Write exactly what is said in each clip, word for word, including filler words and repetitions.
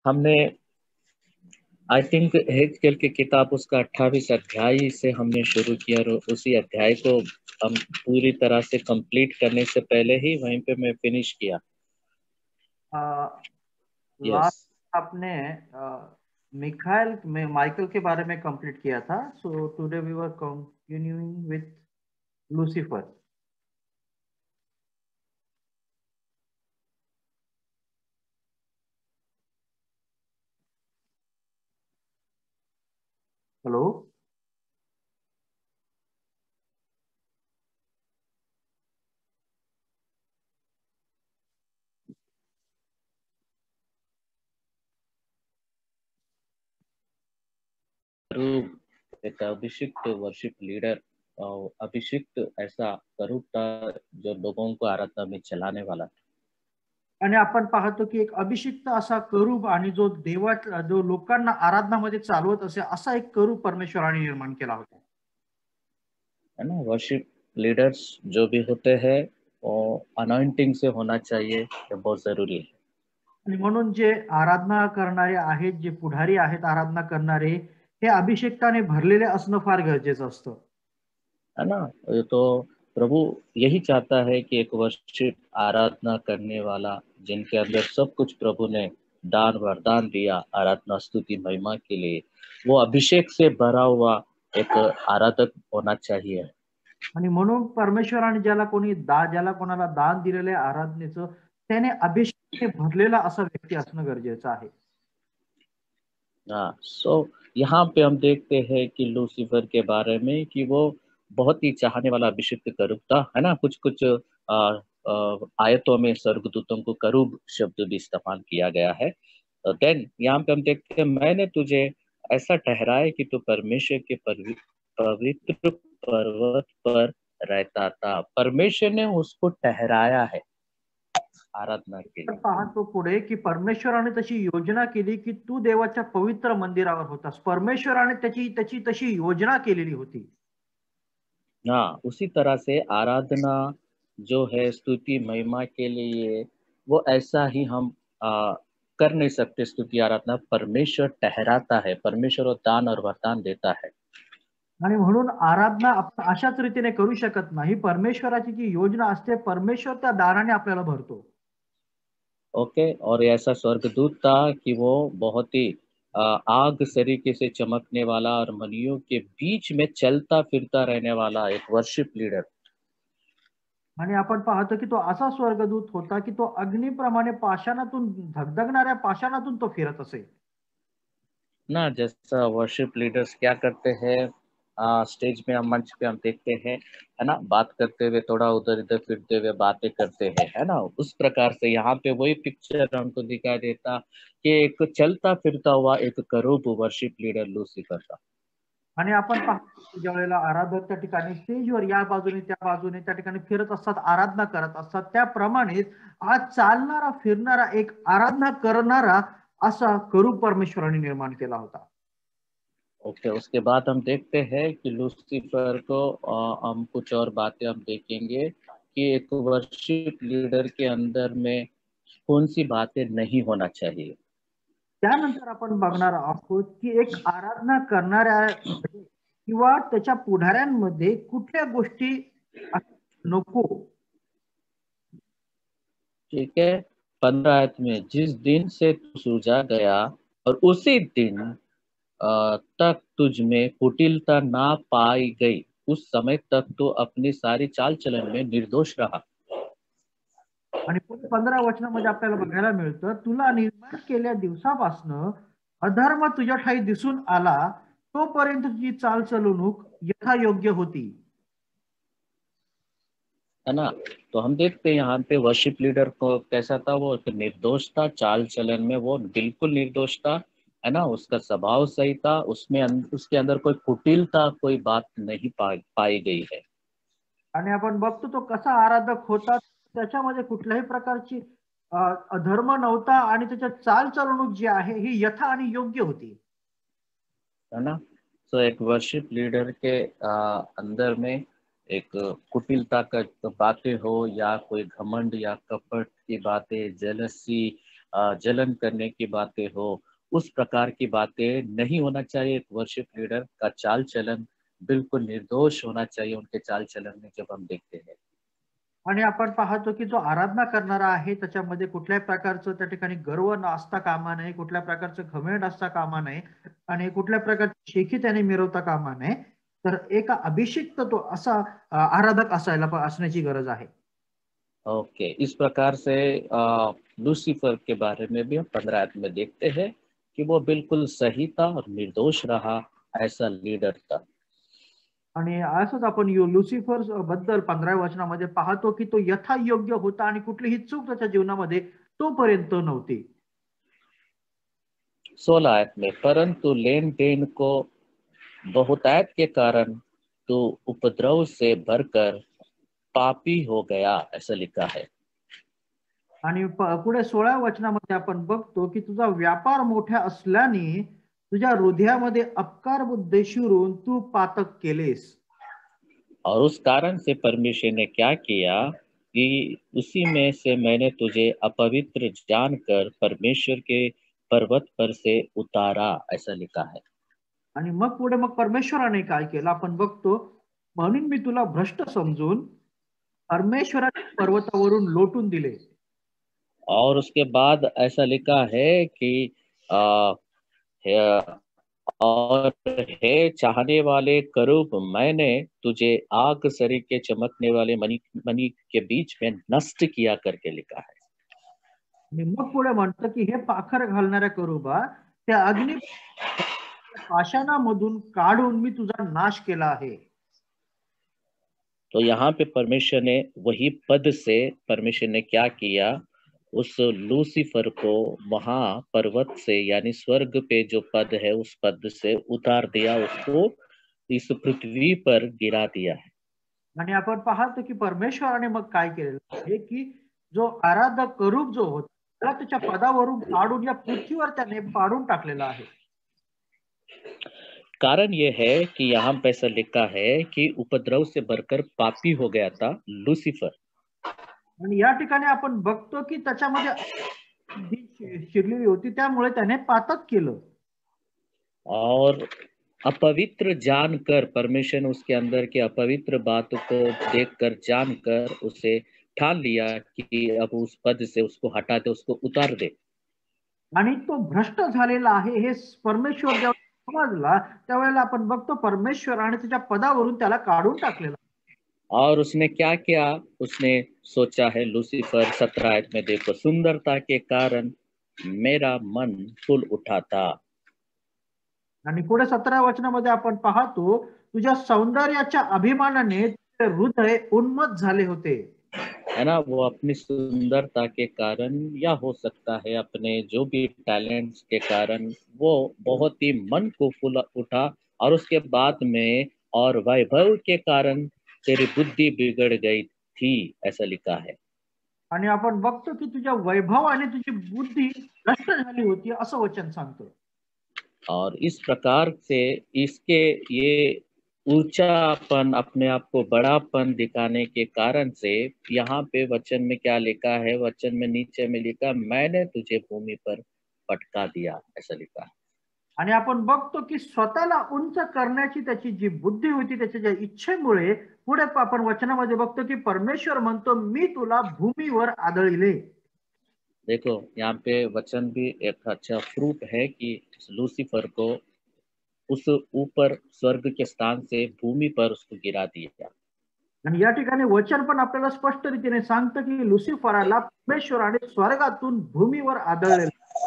हमने I think हेजकेल की किताब उसका अट्ठाईस अध्याय से हमने शुरू किया और उसी अध्याय को हम पूरी तरह से कंप्लीट करने से पहले ही वहीं पे मैं फिनिश किया। यस। लास्ट आपने मिखाइल में माइकल के बारे में कंप्लीट किया था। So today we were continuing with Lucifer. Hello, करूब एक अभिषिक्त वर्शिप लीडर और अभिषिक्त ऐसा करूब था जो लोगों को आराधना में चलाने वाला था। आणि आपण पाहतो की एक अभिषिक्त असा करूब आणि जो देवात जो लोकांना आराधनामध्ये चालवत असे असा एक करूब परमेश्वराने निर्माण केला होता। है ना। वर्शिप लीडर्स जो भी होते हैं वो अनॉइंटिंग से होना चाहिए, ये बहुत जरूरी है। आणि म्हणून जे आराधना करणारे आहेत, जे पुढारी आहेत आराधना करणारे, हे अभिषेकाने भरलेले असणं फार गरजेचं असतं। है ना। ये तो प्रभु यही चाहता है कि एक वर्शिप आराधना करने वाला जिनके अंदर सब कुछ प्रभु ने दान वरदान दिया आराधना स्तुति महिमा के लिए, वो अभिषेक से भरा हुआ एक आराधक होना चाहिए। आणि म्हणून परमेश्वराने ज्याला कोणी दा ज्याला कोणाला दान दिलेलं आहे आराधनेचं, त्याने अभिषेकाने भरलेला असा व्यक्ती असणं गरजेचं आहे। हाँ, सो यहाँ पे हम देखते हैं कि लूसीफर के बारे में कि वो बहुत ही चाहने वाला अभिषिक्त करूब था, है ना। कुछ कुछ आ, आ, आयतों में स्वर्गदूतों को करूब शब्द भी इस्तेमाल किया गया है। देन यहाँ पे हम देखते हैं, मैंने तुझे ऐसा ठहराया कि तू परमेश्वर के पवित्र पवित्र पर्वत पर रहता था। परमेश्वर ने उसको ठहराया है आराधना के तर लिए। पाहतो पुढे की परमेश्वराने तशी योजना केली की तू देवाच्या पवित्र मंदिरावर होतास। परमेश्वराने त्याची त्याची तशी योजना केलेली होती। हाँ, उसी तरह से आराधना जो है स्तुति महिमा के लिए वो ऐसा ही हम आ, कर नहीं सकते। स्तुति आराधना परमेश्वर ठहराता है, परमेश्वर वो दान और वरदान देता है। आणि म्हणून आराधना आपण अशाच रीतीने करू शकत नाही। परमेश्वराची जी योजना असते, परमेश्वर त्या दानाने आपल्याला भरतो। ओके। और ऐसा स्वर्गदूत था कि वो बहुत ही आ, आग तरीके से चमकने वाला और मनियों के बीच में चलता फिरता रहने वाला एक वर्शिप लीडर। आणि आपण पाहतो की तो असा स्वर्गदूत होता की तो अग्निप्रमाणे पाषाणातून धगधगणाऱ्या पाषाणातून तो फिरत असे। ना जैसा वर्शिप लीडर्स क्या करते हैं, आ, स्टेज में हम मंच पे हम देखते हैं, है ना, बात करते हुए थोड़ा उधर इधर फिरते हुए बातें करते हैं, है ना। उस प्रकार से यहाँ पे वही पिक्चर हमको दिखाई देता कि एक चलता फिरता हुआ एक करूब वर्शिप लीडर लूसीफर था। आणि आपण पाहतो की ज्या वेळेला आराधक त्या ठिकाणी स्टेजवर या बाजूने त्या बाजूने त्या ठिकाणी फिरत असतात, आराधना करत असतात, त्याप्रमाणेच आज चालणारा फिरणारा एक आराधना करणारा असा करूब परमेश्वराने निर्माण केला होता। ओके। उसके बाद हम देखते हैं कि लूसीफर को आ, हम कुछ और बातें हम देखेंगे कि एक वर्शिप लीडर के अंदर में कौन सी बातें नहीं होना चाहिए। त्यानंतर आपण बघणार आहोत की एक आराधना करणाऱ्या किंवा त्याच्या पुढाऱ्यांमध्ये कुठल्या गोष्टी नको। ठीक है। पंद्रह आयत में, जिस दिन से तू सूझा गया और उसी दिन अ, तक तुझ में कुटिलता ना पाई गई, उस समय तक तो अपनी सारी चाल चलन में निर्दोष रहा। आणि पुढे पंधरा वचनामध्ये आपल्याला बघायला मिळतं, तुला निर्माण केल्या दिवसापासनं अधर्म तुझ्या ठाई दिसून आला, तोपर्यंत तुझी चाल चलवणूक यथायोग्य होती। है ना। तो हम देखते हैं यहाँ पे वर्शिप लीडर को कैसा था, वो एक निर्दोष था, चाल चलन में वो बिल्कुल निर्दोष था, है ना। उसका स्वभाव सही था, उसमें अं, उसके अंदर कोई कुटिलता कोई बात नहीं पा, पाई गई है। आणि आपण बघतो तो कसा आराधक होता, त्याच्यामध्ये कुठल्याही प्रकारची अ, अधर्म नव्हता आणि त्याच्या चाल चलवणूक जी आहे ही यथा आणि योग्य होती। है ना। तो एक वर्शिप लीडर के आ, अंदर में एक कुटिलता का बातें हो या कोई घमंड या कपट की बातें, जेलसी, अ, जलन करने की बातें हो, उस प्रकार की बातें नहीं होना चाहिए। एक वर्शिप लीडर का चाल चलन बिल्कुल निर्दोष होना चाहिए उनके चाल चलन में जब हम देखते हैं। आणि आपण पाहतो की जो आराधना करणारा आहे त्याच्यामध्ये कुठल्याही प्रकारचं त्या ठिकाणी गर्व न असता कामा नये, कुठल्या प्रकारचं घमेंड असता कामा नये आणि कुठल्या प्रकारची शेखी त्याने मिरवता कामा नये. तर एका अभिषिक्त तो असा अ, आराधक असायला प- असण्याची गरज आहे. ओके, इस प्रकार से अ, लूसीफर के बारे में भी हम पंद्रह आयत में देखते हैं कि वो बिल्कुल सही था और निर्दोष रहा, ऐसा लीडर था। आणि असंच आपण यु- लुसिफर बद्दल पंधराव्या वचनामध्ये पाहतो की तो यथायोग्य होता आणि कुठलीही चूक त्याच्या जीवनामध्ये तोपर्यंत नव्हती. सोलह आयत में, परंतु लेन देन को बहुतायत के कारण तो उपद्रव से भरकर पापी हो गया, ऐसा लिखा है। आणि प- पुढे सोळा वचनामध्ये आपण बघतो की तुझा व्यापार मोठा असल्याने तुझ्या हृदयामध्ये अपकार बुद्धी शिरून तू पातक केलेस. और उस कारण से परमेश्वर ने क्या किया कि उसी में से मैंने तुझे अपवित्र जानकर परमेश्वर के पर्वत पर से उतारा, ऐसा लिखा है। आणि मग पुढे मग परमेश्वराने काय केलं आपण बघतो, म्हणून मी तुला भ्रष्ट समजून परमेश्वराने पर्वतावरून लोटून दिले. और उसके बाद ऐसा लिखा है कि आ, है, और हे चाहने वाले करूब, मैंने तुझे आग सरी के चमकने वाले मणि मणि के बीच में नष्ट किया, करके लिखा है। आणि मग पुढे म्हणतं की हे पाखर घालणाऱ्या करूबा, त्या अग्नी पाषाणामधून काढून मी तुझा नाश केला आहे. तो यहाँ पे परमेश्वर ने वही पद से परमेश्वर ने क्या किया, उस लूसीफर को वहां पर्वत से यानी स्वर्ग पे जो पद है उस पद से उतार दिया, उसको इस पृथ्वी पर गिरा दिया है। आणि आपण पाहतो की परमेश्वराने मग काय केलेलं आहे की जो आराधक करूप जो होता त्याला त्याच्या पदावरून काढून या पृथ्वीवर त्याने पाडून टाकलेला आहे. कारण ये है कि यहाँ पे ऐसा लिखा है कि उपद्रव से भरकर पापी हो गया था लूसीफर। आणि या ठिकाणी आपण बघतो की त्याच्यामध्ये बुद्धी शि- शिरलेली होती त्यामुळे त्याने पातक केलं. और अपवित्र जानकर परमेश्वर ने उसके अंदर के अपवित्र बातों को देखकर जानकर उसे ठान लिया कि अब उस पद से उसको हटा दे, उसको उतार दे। आणि तो भ्रष्ट झालेला आहे हे परमेश्वर जेव्हा समजला त्यावेळेला आपण बघतो परमेश्वराने त्याच्या पदावरून त्याला काढून टाकलेला. और उसने क्या किया, उसने सोचा है लूसीफर सत्रह आयत में देखो, सुंदरता के कारण मेरा मन फूल उठा था। आणि पुढे सतरा वचनामध्ये आपण पाहतो तुझ्या सौंदर्याच्या अभिमानाने तुझे हृदय उन्मत्त झाले होते. है ना, वो अपनी सुंदरता के कारण या हो सकता है अपने जो भी टैलेंट्स के कारण वो बहुत ही मन को फूला उठा, और उसके बाद में और वैभव के कारण तेरी बुद्धि बिगड़ गई थी, ऐसा लिखा है। आणि आपण बघतो की तुझ्या वैभव आणि तुझी बुद्धी नष्ट झाली होती असं वचन सांगतो. और इस प्रकार से इसके ये ऊंचापन, अपने आप को बड़ापन दिखाने के कारण से यहाँ पे वचन में क्या लिखा है, वचन में नीचे में लिखा, मैंने तुझे भूमि पर पटका दिया, ऐसा लिखा है। आणि आपण बघतो की स्वतःला उंच करण्याची त्याची जी बुद्धी होती त्याच्या ज्या इच्छेमुळे पुढे आपण वचनामध्ये बघतो की परमेश्वर म्हणतो मी तुला भूमीवर आदळिले. देखो यहाँ पे वचन भी एक अच्छा प्रूफ है कि लूसीफर को उस ऊपर स्वर्ग के स्थान से भूमि पर उसको गिरा दिया। आणि या ठिकाणी वचन पण आपल्याला स्पष्ट रीतीने सांगतं की लुसिफराला परमेश्वराने स्वर्गातून भूमीवर आदळले.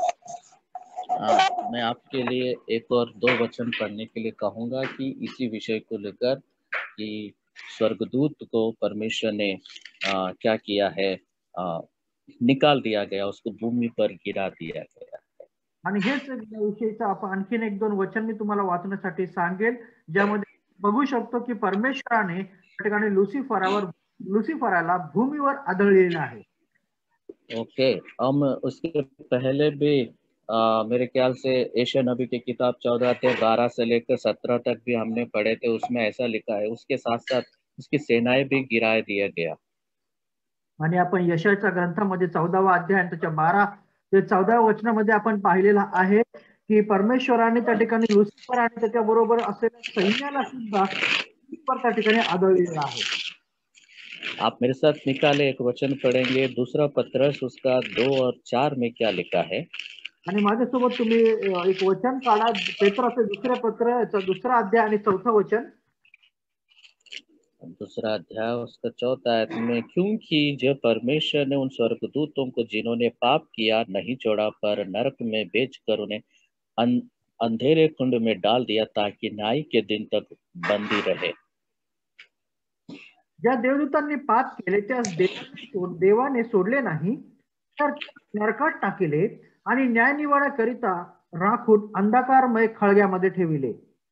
हाँ, मैं आपके लिए एक और दो वचन पढ़ने के लिए कहूंगा कि इसी विषय को लेकर कि स्वर्गदूत को परमेश्वर ने आ, क्या किया है, आ, निकाल दिया गया, उसको भूमि पर गिरा दिया गया। आणि हेच विषयीचं आपण आणखीन एक दोन वचन मी तुम्हाला वाचण्यासाठी सांगेल ज्यामध्ये बघू शकतो की परमेश्वराने त्या ठिकाणी लुसिफरावर लुसिफराला भूमीवर आदळलेलं आहे. ओके, हम उसके पहले भी आ, मेरे ख्याल से एशिया नबी की किताब चौदह अध्याय बारह से लेकर सत्रह तक भी हमने पढ़े थे, उसमें ऐसा लिखा है उसके साथ साथ उसकी सेनाएं भी गिरा दिया गया। आणि आपण यशाच्या ग्रंथामध्ये चौदावा अध्याय आणि त्याच्या बारा ते चौदाव्या वचनामध्ये आपण पाहिलेलं आहे की परमेश्वराने त्या ठिकाणी लुसिफर आणि त्याच्याबरोबर असलेल्या सैन्याला सुद्धा लुसिफर त्या ठिकाणी आदळलेला आहे. आप मेरे साथ निकाले एक वचन पढ़ेंगे, दूसरा पत्रस उसका दो और चार में क्या लिखा है। आणि माझ्यासोबत तुम्ही एक वचन काढा, पेत्राचे दुसरे पत्र याचा दुसरा अध्याय आणि चौथा वचन. दूसरा अध्याय उसका चौथा आयत में, क्योंकि जब परमेश्वर ने उन स्वर्गदूतों को जिन्होंने पाप किया नहीं छोड़ा पर नरक में बेचकर उन्हें अं, अंधेरे कुंड में डाल दिया ताकि न्याय के दिन तक बंदी रहे। ज्या देवदूतांनी पाप केले त्या देवाने देवाने सोडले नाही तर नरकात टाकिले आणि न्यायनिवाडा करिता राखून अंधकारमय खळग्यामध्ये ठेविले.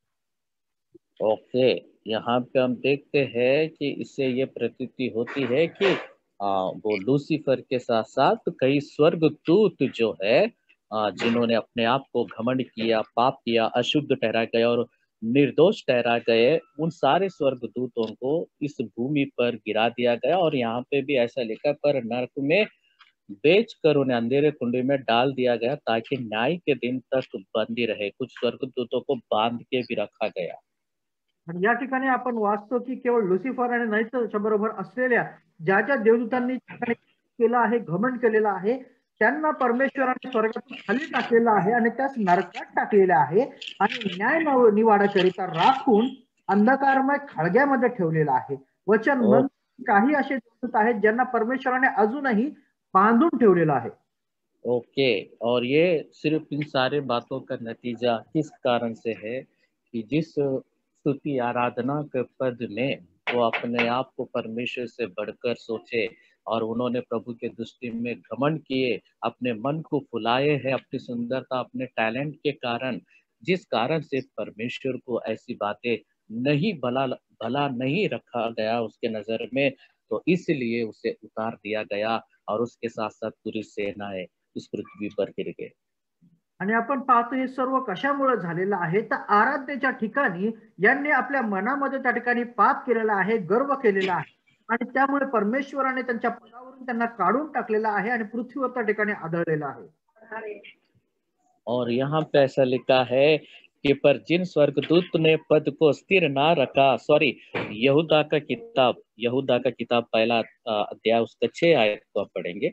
ओके, यहाँ पे हम देखते हैं कि इससे ये प्रतीति होती है कि आ, वो लूसीफर के साथ साथ कई स्वर्गदूत जो है आ, जिन्होंने अपने आप को घमंड किया, पाप किया, अशुद्ध ठहरा गए और निर्दोष ठहरा गए, उन सारे स्वर्गदूतों को इस भूमि पर गिरा दिया गया। और यहाँ पे भी ऐसा लिखा, पर नरक में बेच कर उन्हें अंधेरे कुंडे में डाल दिया गया ताकि न्याय के दिन तक बंदी रहे। कुछ स्वर्गदूतों को बांध के भी रखा गया। आणि या ठिकाणी आपण वाचतो की केवळ लुसिफर आणि नाहीतर बरोबर असलेल्या ज्या ज्या देवदूतांनी केलं आहे, घमंड केलेलं आहे, त्यांना परमेश्वराने स्वर्गातून खाली टाकलेलं आहे आणि त्यास नरकात टाकलेलं आहे आणि न्याय निवाडा करिता राखून अंधकारमय खळग्यामध्ये ठेवलेलं आहे. वचन मन काही असे देवदूत आहेत ज्यांना परमेश्वराने अजूनही बांधून ठेवलेलं आहे. ओके, और ये सिर्फ इन सारे बातों का नतीजा किस कारण से है कि जिस स्तुति आराधना के पद में वो अपने आप को परमेश्वर से बढ़कर सोचे और उन्होंने प्रभु के दृष्टि में घमंड किए, अपने मन को फुलाए हैं अपनी सुंदरता, अपने टैलेंट के कारण, जिस कारण से परमेश्वर को ऐसी बातें नहीं भला भला नहीं रखा गया उसके नजर में, तो इसलिए उसे उतार दिया गया और उसके साथ साथ पूरी सेनाएं इस पृथ्वी पर गिर गए. आणि आपण पाहतो हे सर्व कशामुळे झालेलं आहे तर आराधनेच्या ठिकाणी यांनी आपल्या मनामध्ये त्या ठिकाणी पाप केलेला आहे, गर्व केलेला आहे आणि त्यामुळे परमेश्वराने त्यांच्या पदावरून त्यांना काढून टाकलेला आहे आणि पृथ्वीवर त्या ठिकाणी आदळलेला आहे. और यहाँ पे ऐसा लिखा है कि पर जिन स्वर्गदूत ने पद को स्थिर ना रखा, सॉरी यहूदा का किताब यहूदा का किताब पहला अध्याय उसका छह आयत को आप पढ़ेंगे.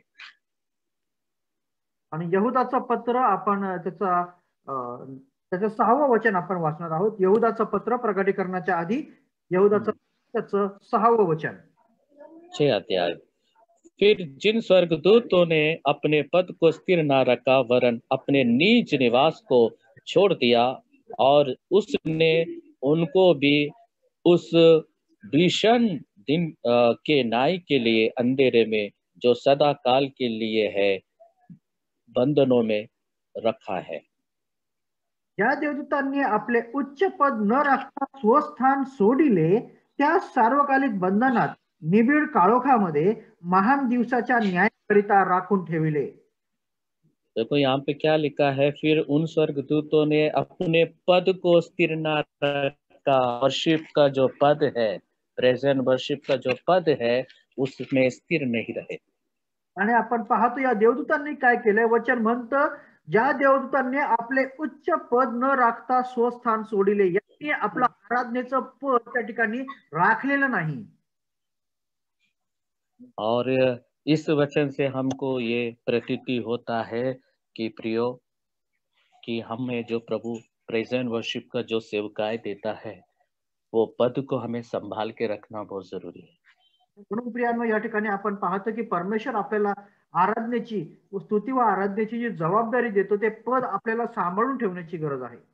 आणि यहूदाचं पत्र आपण त्याचा त्याचं सहावं वचन आपण वाचणार आहोत. यहूदाचं पत्र प्रकटीकरणाच्या आधी यहूदाचं त्याचं सहावं वचन. छह अध्याय. फिर जिन स्वर्गदूतों ने अपने पद को स्थिर ना रखा वरन अपने नीच निवास को छोड़ दिया और उसने उनको भी उस भीषण दिन के न्याय के लिए अंधेरे में जो सदा काल के लिए है बंधनों में रखा है. ज्या देवदूतांनी आपले उच्च पद न राखता स्वस्थान सोडिले त्या सार्वकालिक बंधनात निबिड काळोखामध्ये महान दिवसाच्या न्यायाकरिता राखून ठेविले. देखो यहाँ पे क्या लिखा है, फिर उन स्वर्गदूतों ने अपने पद को स्थिर न रखा. वर्शिप का जो पद है, प्रेजेंट वर्शिप का जो पद है, उसमें स्थिर नहीं रहे. आणि आपण पाहतो या देवदूतांनी काय केलंय. वचन म्हणतं ज्या देवदूतांनी आपले उच्च पद न राखता स्वस्थान सोडिले, यांनी आपलं आराधनेचं पद त्या ठिकाणी राखलेलं नाही. और इस वचन से हमको ये प्रतीति होता है कि प्रियो कि हमें जो प्रभु प्रेजेंट वर्शिप का जो सेवकाई देता है वो पद को हमें संभाल के रखना बहुत जरूरी है. म्हणून प्रियांनो या ठिकाणी आपण पाहतो की परमेश्वर आपल्याला आराधनेची स्तुती व आराधनेची जी जबाबदारी देतो ते पद आपल्याला सांभाळून ठेवण्याची गरज आहे.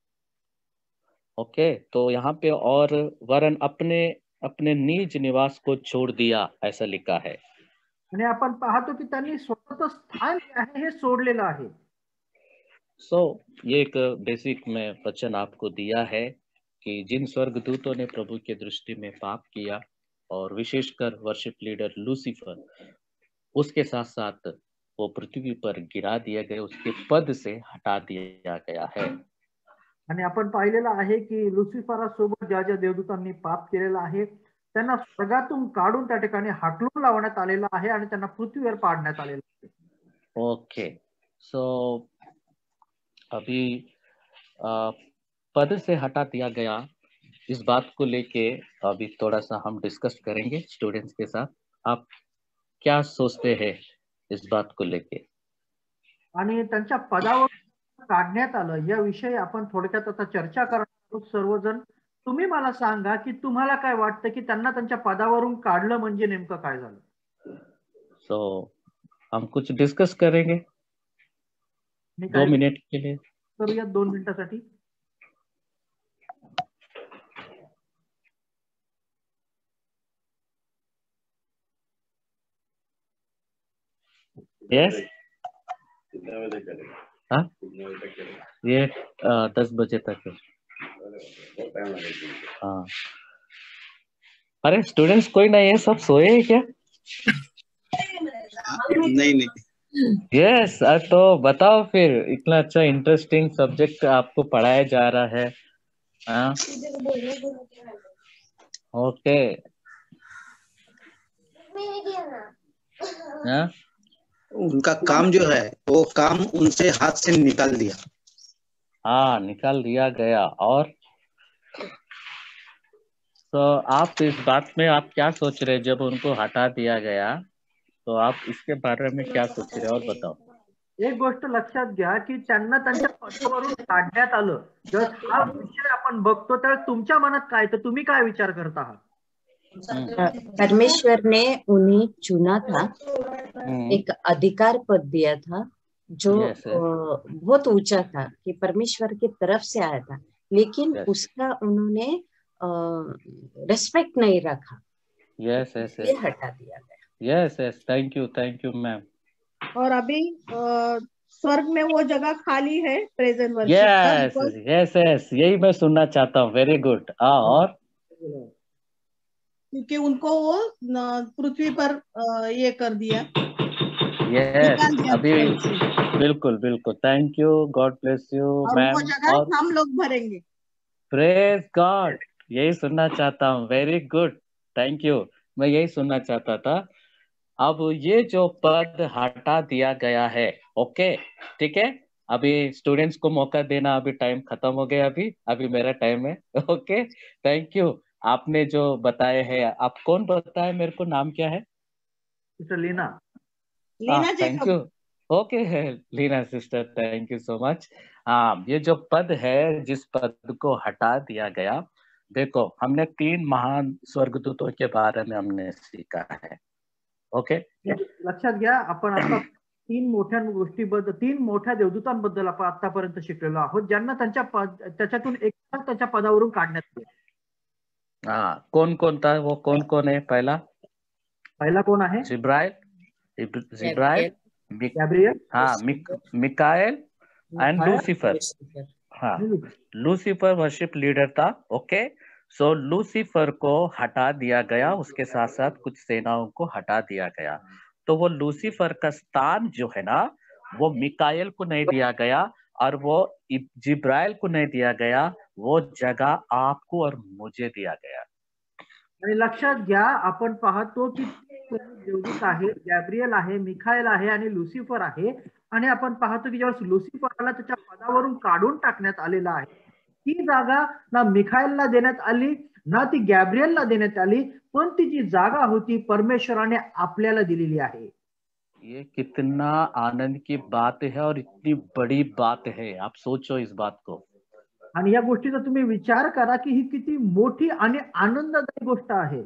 ओके, तो यहाँ पे और वरन अपने अपने निज निवास को छोड़ दिया ऐसा लिखा है. आणि आपण पाहतो की त्यांनी स्वतःचं स्थान आहे हे सोडलेलं आहे. सो so, ये एक बेसिक में वचन आपको दिया है कि जिन स्वर्गदूतों ने प्रभु के दृष्टि में पाप किया और विशेषकर वर्शिप लीडर लूसीफर, उसके साथ साथ वो पृथ्वी पर गिरा दिए गए, उसके पद से हटा दिया गया है. आणि आपण पाहिलेलं आहे की लुसिफरासोबत ज्या ज्या देवदूतांनी पाप केलेलं आहे त्यांना स्वर्गातून काढून त्या ठिकाणी हाकलून लावण्यात आलेलं आहे आणि त्यांना पृथ्वीवर पाडण्यात आलेलं आहे. ओके, सो अभी आ, पद से हटा दिया गया, इस बात को लेके अभी थोड़ा सा हम डिस्कस करेंगे स्टूडेंट्स के साथ। आप क्या सोचते हैं इस बात को लेके? आणि त्यांच्या पदावर काढण्यात आलं याविषयी आपण थोडक्यात आता चर्चा करणार आहोत सर्वजण. तुम्ही मला सांगा की तुम्हाला काय वाटतं की त्यांना त्यांच्या पदावरून काढलं म्हणजे नेमकं काय झालं? सो हम कुछ डिस्कस करेंगे मी दो काय मिनट के लिए। करूयात दोन मिनिटासाठी. यस, हाँ ये आ, दस बजे तक है। हाँ, अरे स्टूडेंट्स कोई नहीं है, सब सोए हैं क्या? नहीं नहीं यस yes, तो बताओ फिर, इतना अच्छा इंटरेस्टिंग सब्जेक्ट आपको पढ़ाया जा रहा है। हाँ ओके, हाँ उनका काम जो है वो काम उनसे हाथ से निकाल दिया। हाँ निकाल दिया गया। और तो आप इस बात में आप क्या सोच रहे हैं जब उनको हटा दिया गया, तो आप इसके बारे में क्या सोच रहे हैं और बताओ। एक गोष्ट लक्षात घ्या की त्यांना त्यांच्या पदावरून काढण्यात आलं. जर हा विषय आपण बघतो तर तुमच्या मनात काय, तर तुम्ही काय विचार करत आहात? परमेश्वर ने उन्हें चुना था, एक अधिकार पद दिया था जो yes, yes. बहुत ऊंचा था कि परमेश्वर की तरफ से आया था, लेकिन yes. उसका उन्होंने रेस्पेक्ट नहीं रखा। यस यस ये हटा दिया गया। Yes yes, thank you thank you ma'am. और अभी स्वर्ग में वो जगह खाली है present worship. Yes yes yes, यही मैं सुनना चाहता हूँ। Very good. और क्योंकि उनको वो पृथ्वी पर ये कर दिया। यस अभी बिल्कुल बिल्कुल, thank you, God bless you ma'am. वो जगह हम लोग भरेंगे। प्रेज गॉड, यही सुनना चाहता हूँ। वेरी गुड, थैंक यू, मैं यही सुनना चाहता था। अब ये जो पद हटा दिया गया है, ओके ठीक है, अभी स्टूडेंट्स को मौका देना, अभी टाइम खत्म हो गया, अभी अभी मेरा टाइम है। ओके थैंक यू, आपने जो बताए हैं। आप कौन बताए मेरे को, नाम क्या है? Leena. Leena thank you. Okay है Leena sister, thank you so much. हाँ, ये जो पद है, जिस पद को हटा दिया गया, देखो हमने तीन महान स्वर्गदूतों के बारे में हमने सीखा है। ओके लक्षात घ्या, आपण आता तीन मोठ्या गोष्टीबद्दल, तीन मोठ्या देवदूतांबद्दल आपण आतापर्यंत शिकलेलो आहोत, ज्यांना त्यांच्या त्याच्यातून एक त्याच्या पदावरून काढण्यात आले। हाँ, कौन कौन था वो? कौन कौन है? पहला पहला कौन है? जिब्राइल, जिब्राइल, गैब्रियल, हाँ मिकाएल एंड लूसीफर। हाँ, लूसीफर वर्शिप लीडर था। ओके, सो लूसीफर को हटा दिया गया, उसके साथ साथ कुछ सेनाओं को हटा दिया गया। तो वो लूसीफर का स्थान जो है ना, वो मिकाएल को नहीं दिया गया और वो जिब्राइल को नहीं दिया गया, वो जगह आपको और मुझे दिया गया। आणि लक्षात घ्या, आपण पाहतो की देवदूत आहे, गॅब्रियल आहे, मिखाएल आहे आणि लुसिफर आहे। आणि आपण पाहतो की जेव्हा लुसिफरला त्याच्या पदावरून काढून टाकण्यात आलेलं आहे, ती जागा ना मिखाएलला देण्यात आली ना ती गॅब्रियलला देण्यात आली, पण ती जी जागा होती परमेश्वराने आपल्याला दिलेली आहे। ये कितना आनंद की बात है और इतनी बड़ी बात है, आप सोचो इस बात को। आणि या गोष्टीचा तुम्ही विचार करा की ही किती मोठी आणि आनंददायी गोष्ट आहे।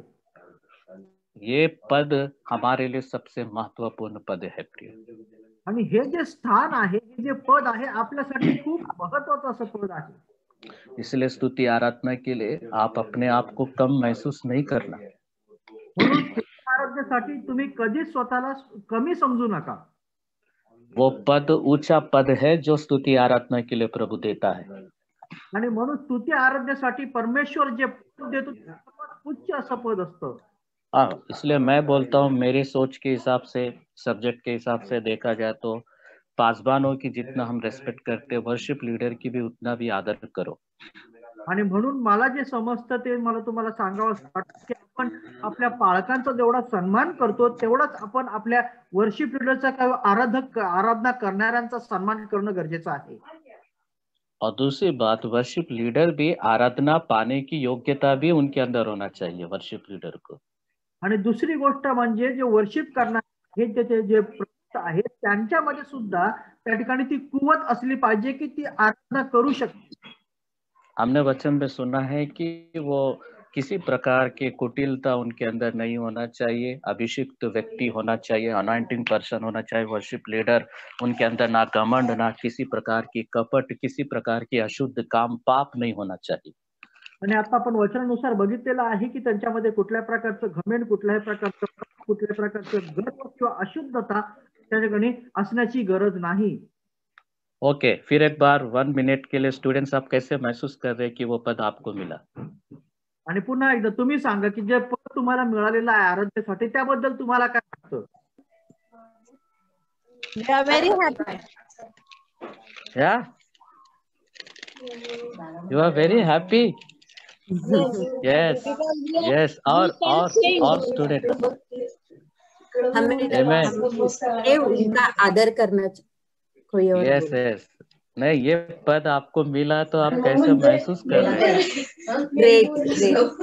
ये पद हमारे लिए सबसे महत्वपूर्ण पद है प्रिय। आणि हे जे स्थान आहे, हे जे पद आहे, आपल्यासाठी खूप महत्त्वाचं असं पद आहे। इसलिए स्तुति आराधना के लिए आप अपने आप को कम महसूस नहीं करना। म्हणून आराधनेसाठी तुम्ही कधीच स्वतःला कमी समजू नका। वो पद ऊंचा पद है जो स्तुति आराधना के लिए प्रभु देता है। आणि म्हणून स्तुती आराधनेसाठी परमेश्वर जे पद देतो ते उच्च असं पद असतं। हाँ, इसलिए मैं बोलता हूँ, मेरे सोच के हिसाब से, सब्जेक्ट के हिसाब से देखा जाए तो पासबानों की जितना हम रेस्पेक्ट करते हैं, वर्शिप लीडर की भी उतना भी आदर करो। आणि म्हणून मला जे समजतं ते मला तुम्हाला सांगावं वाटतं की आपण आपल्या पालकांचा जेवढा सन्मान करतो तेवढाच आपण आपल्या वर्शिप लीडरचा किंवा आराधक आराधना करणाऱ्यांचा सन्मान करणं गरजेचं आहे. और दूसरी बात, वर्शिप लीडर भी आराधना पाने की योग्यता भी उनके अंदर होना चाहिए, वर्शिप लीडर को. आणि दुसरी गोष्ट म्हणजे जे वर्शिप करणारे हे त्याचे जे प्रमुख आहेत त्यांच्यामध्ये सुद्धा त्या ठिकाणी ती कुवत असली पाहिजे की ती आराधना करू शकते. हमने वचन में सुना है कि वो किसी प्रकार के कुटिलता उनके अंदर नहीं होना चाहिए, अभिषिक्त व्यक्ति होना चाहिए, अनॉइंटिंग पर्सन होना चाहिए, वर्शिप लीडर. उनके अंदर ना घमंड, ना किसी प्रकार की कपट, किसी प्रकार की अशुद्ध काम, पाप नहीं होना चाहिए. आणि आता आपण वचनानुसार बघितलेलं आहे की त्यांच्यामध्ये कुठल्या प्रकारचं घमेंड, कुठल्याही प्रकारचं कुठल्या प्रकारचं गर्व किंवा अशुद्धता त्या ठिकाणी असण्याची गरज नाही. ओके okay, फिर एक बार वन मिनट के लिए स्टूडेंट्स, आप कैसे महसूस कर रहे हैं कि वो पद आपको मिला? आणि पुन्हा एकदा तुम्ही सांगा की जे पद तुम्हाला मिळालेलं आहे आराधनेसाठी त्याबद्दल तुम्हाला काय वाटतं? We are very happy. Yeah, you are very happy. Yes, yes. और और और स्टूडेंट, हमें ये उनका आदर करना चाहिए. कोई और यस यस. नहीं, ये पद आपको मिला तो आप कैसे महसूस कर रहे हैं? Great great.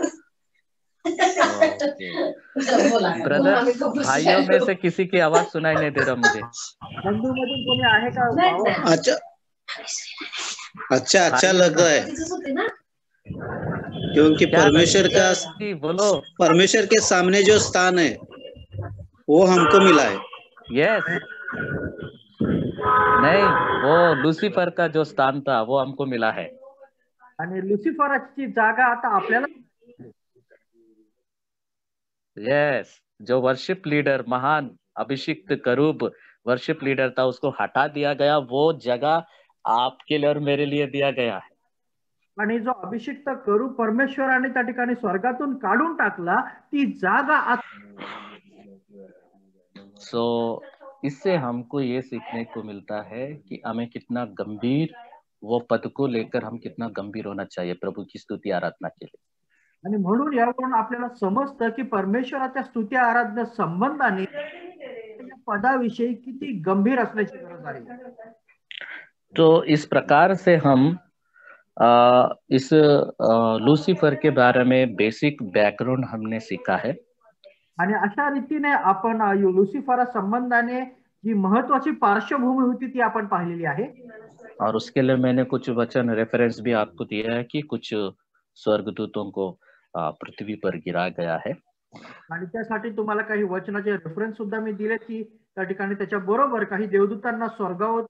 ब्रदर, भाइयों में से किसी की आवाज सुनाई नहीं दे रहा मुझे. बंधू मधून कोणी आहे का? अच्छा अच्छा अच्छा लग रहा है क्योंकि परमेश्वर का बोलो, परमेश्वर के सामने जो स्थान है वो हमको मिला है. यस. नहीं, वो लूसीफर का जो स्थान था वो हमको मिला है. आणि लुसिफराची जागा आता आपल्याला. यस, जो वर्शिप लीडर, महान अभिषिक्त करूब वर्शिप लीडर था, उसको हटा दिया गया. वो जगह आपके लिए और मेरे लिए दिया गया है. आणि जो अभिषिक्त करू परमेश्वराने त्या ठिकाणी स्वर्गातून काढून टाकला ती जागा. सो so, इससे हमको ये सीखने को मिलता है कि हमें कितना गंभीर वो पद को लेकर हम कितना गंभीर होना चाहिए प्रभु की स्तुति आराधना के लिए. आणि म्हणून यावरून आपल्याला समजतं की परमेश्वराच्या स्तुती आराधना संबंधाने पदाविषयी किती गंभीर असण्याची गरज आहे. तो इस प्रकार से हम आ, इस लूसीफर के बारे में बेसिक बैकग्राउंड हमने सीखा है. आणि अशा रीतीने आपण लुसिफरा संबंधाने जी महत्वाची पार्श्वभूमी होती ती आपण पाहिलेली आहे. और उसके लिए मैंने कुछ वचन रेफरेंस भी आपको दिया है कि कुछ स्वर्गदूतों को पृथ्वी पर गिरा गया है. आणि त्यासाठी तुम्हाला काही वचनाचे रेफरन्स सुद्धा मी दिले की त्या ठिकाणी त्याच्या बरोबर काही देवदूतांना स्वर्गावर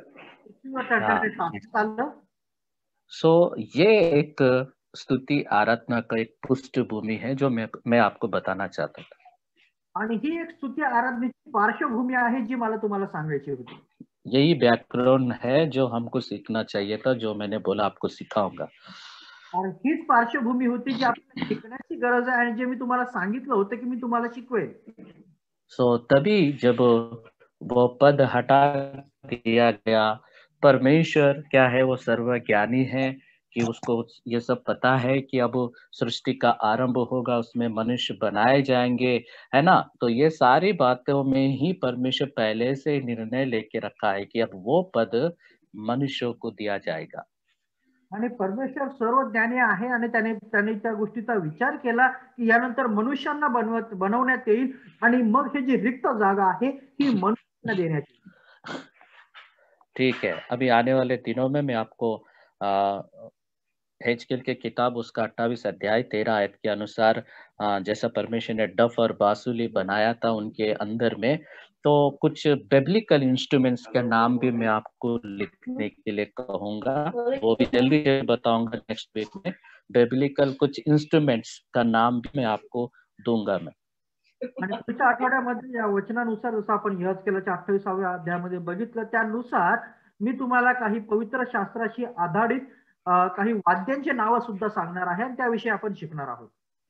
टाकण्यात आलं. सो ये एक स्तुति आराधना का एक पृष्ठभूमी है जो मैं मैं आपको बताना चाहता था. आणि ही एक स्तुती आराधनेची पार्श्वभूमी आहे जी मला तुम्हाला सांगायची होती. यही बैकग्राउंड है जो हमको सीखना चाहिए था, जो मैंने बोला आपको सिखाऊंगा. और हीच पार्श्वभूमी होती जी आपल्याला शिकण्याची गरज आहे आणि जे मी तुम्हाला सांगितलं होतं की मी तुम्हाला शिकवेल. सो so, तभी जब वो पद हटा दिया गया, परमेश्वर क्या है, वो सर्वज्ञानी है कि उसको ये सब पता है कि अब सृष्टि का आरंभ होगा, उसमें मनुष्य बनाए जाएंगे, है ना. तो ये सारी बातों में ही परमेश्वर पहले से निर्णय लेके रखा है कि अब वो पद मनुष्यों को दिया जाएगा. आणि परमेश्वर सर्वज्ञानी आहे आणि त्याने त्याने त्या गोष्टीचा विचार केला की यानंतर मनुष्यांना बनवत बनवण्यात येईल आणि मग हे जी रिक्त जागा आहे ही मनुष्यांना देण्यात येईल. ठीक है. अभी आने वाले दिनों में मैं आपको आ, हेजकेल के किताब उसका अट्ठाईस अध्याय तेरह आयत के अनुसार जैसा परमेश्वर ने डफ और बांसुरी बनाया था उनके अंदर में, तो कुछ बिब्लिकल इंस्ट्रूमेंट्स का नाम भी मैं आपको लिखने के लिए कहूंगा. वो भी जल्दी से बताऊंगा नेक्स्ट वीक में. बिब्लिकल कुछ इंस्ट्रूमेंट्स का नाम भी मैं आपको दूंगा. मैं आणि पुढच्या आठवड्यामध्ये या वचनानुसार जसं आपण हेजकेलच्या अठ्ठावीसाव्या अध्यायामध्ये बघितलं त्यानुसार मी तुम्हाला काही पवित्र शास्त्राशी आधारित काही वाद्यांचे नाव सुद्धा सांगणार आहे आणि त्याविषयी आपण शिकणार आहोत.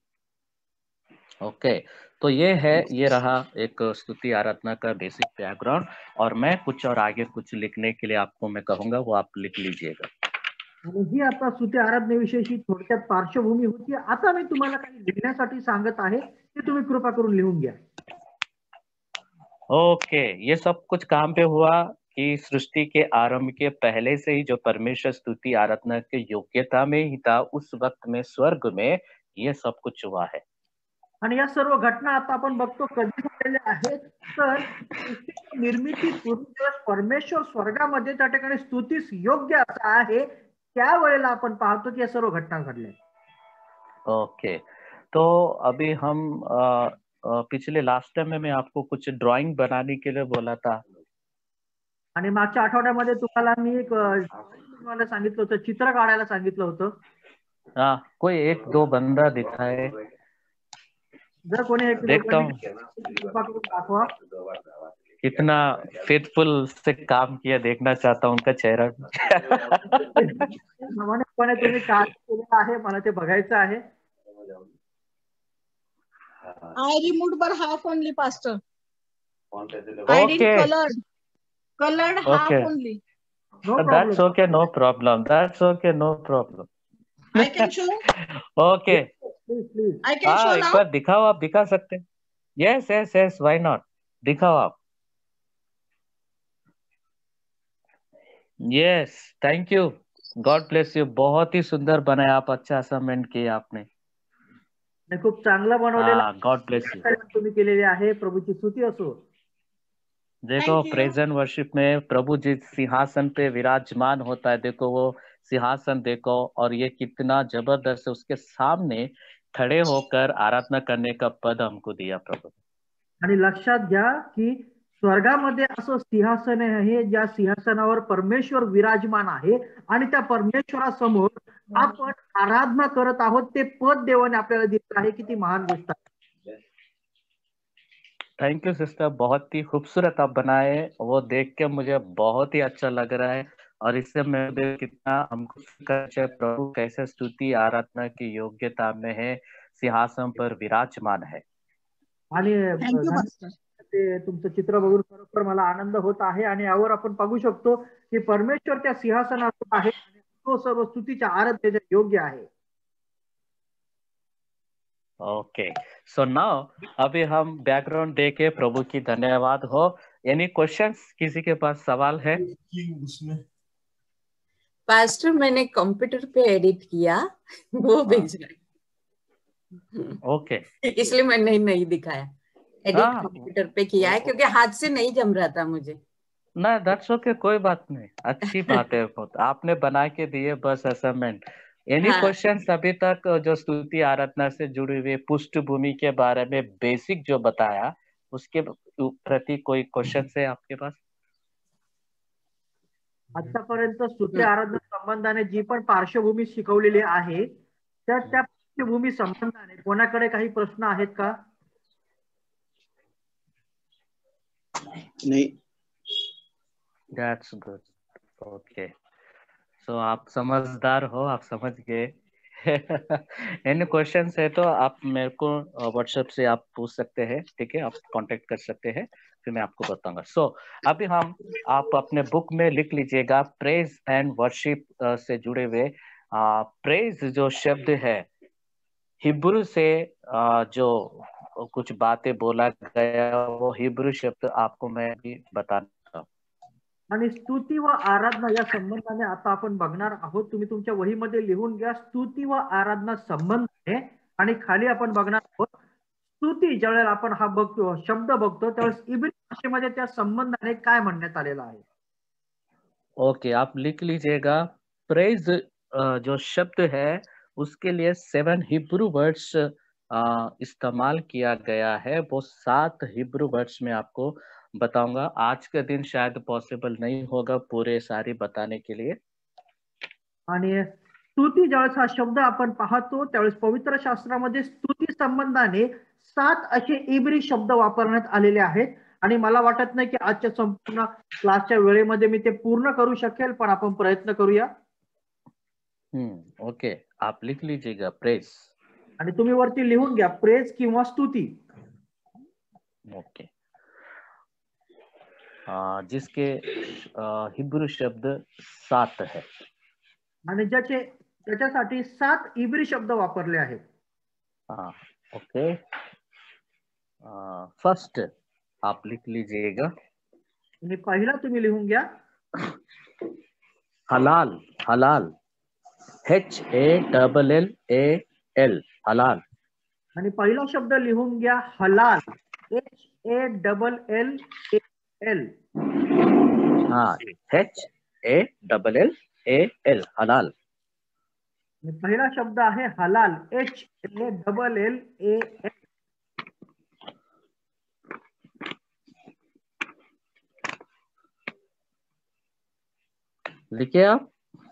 Okay okay. तो ये है, ये रहा एक स्तुति आराधना का बेसिक बैकग्राउंड. और मैं कुछ और आगे कुछ लिखने के लिए आपको मैं कहूंगा, वो आप लिख लीजिएगा. आणि ही आता स्तुती आराधनेविषयीची थोडक्यात पार्श्वभूमी होती. आता मी तुम्हाला काही लिहिण्यासाठी सांगत आहे, ते तुम्ही कृपा करून लिहून घ्या. ओके, ये सब कुछ काम पे हुआ कि सृष्टि के आरंभ के पहले से ही जो परमेश्वर स्तुति आराधना की योग्यता में ही था, उस वक्त में स्वर्ग में ये सब कुछ हुआ है. आणि या सर्व घटना आता आपण बघतो कधी झालेल्या आहेत, तर सृष्टीच्या निर्मितीपूर्वी ज्यावेळेस परमेश्वर स्वर्गामध्ये त्या ठिकाणी स्तुतीस योग्य असा आहे, त्यावेळेला आपण पाहतो की या सर्व घटना घडल्या. ओके, तो अभी हम अ, अ, पिछले लास्ट टाइम में मैं आपको कुछ ड्राइंग बनाने के लिए बोला था. आणि मागच्या आठवड्यामध्ये तुम्हाला मी एक अ, बनवायला सांगितलं होतं, चित्र काढायला सांगितलं होतं. हाँ, कोई एक दो बंदा दिखाए. जर कोणी एक देखता हूँ कृपा करून दाखवा. कितना फेथफुल से काम किया, देखना चाहता हूँ उनका चेहरा. प्रामाणिकपणे तुम्ही कार्य केलेलं आहे, मला ते बघायचं आहे. I removed but half only, Pastor. I Okay. didn't colored. Colored half Okay. only. No That's problem. okay, no problem. That's okay, no problem. I can show. Okay. Please, please. I can हाँ, show एक now. बार दिखाओ, आप दिखा सकते हैं. Yes, yes, yes. Why not? दिखाओ आप. Yes, thank you. God bless you. बहुत ही सुंदर बनाया आप, अच्छा असाइनमेंट किया आपने. आणि खूप चांगला बनवलेला हाँ, God bless you. तुम्ही केलेली आहे. प्रभूची स्तुती असो. देखो Thank you. प्रेजेंट वर्शिप में प्रभु जी सिंहासन पे विराजमान होता है. देखो वो सिंहासन देखो, और ये कितना जबरदस्त है. उसके सामने खड़े होकर आराधना करने का पद हमको दिया प्रभु. आणि लक्षात घ्या की स्वर्गामध्ये असं सिंहासन आहे, ज्या सिंहासनावर परमेश्वर विराजमान आहे आणि त्या परमेश्वरासमोर आपण आराधना करत आहोत. ते पद देवाने आपल्याला दिलं आहे. किती महान गोष्ट आहे. थैंक यू सिस्टर, बहुत ही खूबसूरत आप बनाए. वो देख के मुझे बहुत ही अच्छा लग रहा है, और इससे मैं देख कितना हमको सीखना, प्रभु कैसे स्तुति आराधना की योग्यता में है, सिंहासन पर विराजमान है. आणि Thank you, Pastor. ते तुमचं चित्र बघून खरोखर मला आनंद होत आहे. आणि यावर आपण बघू शकतो की परमेश्वर त्या सिंहासनावर आहे आणि तो सर्व स्तुतीच्या आराधनेच्या योग्य आहे. ओके, सो नाउ अभी हम बैकग्राउंड देके प्रभु की धन्यवाद हो. एनी क्वेश्चंस, किसी के पास सवाल है? उसमें पास्टर मैंने कंप्यूटर पे एडिट किया, वो भेजा. ओके, इसलिए मैंने नहीं दिखाया. एडिट हाँ. कंप्यूटर पे किया है क्योंकि हाथ से नहीं जम रहा था मुझे. ना, दैट्स ओके, कोई बात नहीं. अच्छी बात है, बहुत आपने बना के दिए बस असाइनमेंट. एनी हाँ. क्वेश्चंस अभी तक जो स्तुति आराधना से जुड़ी हुई पृष्ठभूमि के बारे में बेसिक जो बताया, उसके प्रति कोई क्वेश्चन है आपके पास? आतापर्यंत स्तुती आराधना संबंधाने जी पण पार्श्वभूमी शिकवलेली आहे, त्या त्या पार्श्वभूमी संबंधाने कोणाकडे काही प्रश्न आहेत का? नहीं. That's good. Okay. So आप समझदार हो, आप समझ गए. एनी क्वेश्चंस है तो आप मेरे को व्हाट्सएप से आप पूछ सकते हैं, ठीक है? आप कांटेक्ट कर सकते हैं, फिर मैं आपको बताऊंगा. सो so, अभी हम आप अपने बुक में लिख लीजिएगा प्रेज एंड वर्शिप से जुड़े हुए. प्रेज जो शब्द है हिब्रू से आ, जो कुछ बातें बोला गया, वो हिब्रू शब्द आपको मैं भी बताता हूँ. आणि स्तुती व आराधना या संबंधाने आता आपण बघणार आहोत. तुम्ही तुमच्या वहीमध्ये लिहून घ्या स्तुती व आराधना संबंध आहे. आणि खाली आपण बघणार आहोत स्तुती. ज्यावेळेला आपण हा बघतो शब्द बघतो त्यावेळेस इब्री भाषेमध्ये त्या संबंधाने काय म्हणण्यात आलेलं आहे. ओके, आप लिख लीजिएगा प्रेज जो शब्द है उसके लिए सेवन हिब्रू वर्ड्स इस्तेमाल किया गया है. वो सात हिब्रू वर्ड्स में आपको बताऊंगा. आज के दिन शायद पॉसिबल नहीं होगा पूरे सारी बताने के लिए. आणि स्तुती ज्यावेळेस हा शब्द आपण पाहतो त्यावेळेस पवित्र शास्त्रामध्ये स्तुती संबंधाने सात असे इब्री शब्द वापरण्यात आलेले आहेत. आणि मला वाटत नाही की आजच्या संपूर्ण क्लासच्या वेळेमध्ये मी ते पूर्ण करू शकेल, पण आपण प्रयत्न करूया. हम्म ओके, आप लिख लीजिएगा प्रेज. आणि तुम्ही वरती लिहून घ्या प्रेज किंवा स्तुती. ओके, जिसके हिब्रू शब्द सात है. आणि ज्याचे त्याच्यासाठी सात इब्री शब्द वापरले आहेत. हाँ ओके. फर्स्ट आप लिख लीजिएगा. आणि पहिला तुम्ही लिहून घ्या. हलाल. हलाल. H A double L A L. हलाल. आणि पहिला शब्द लिहून घ्या हलाल. H A double L A L. हाँ H A double L A L. हलाल. आणि पहिला शब्द आहे हलाल. H A double L A L. लिखिए आप.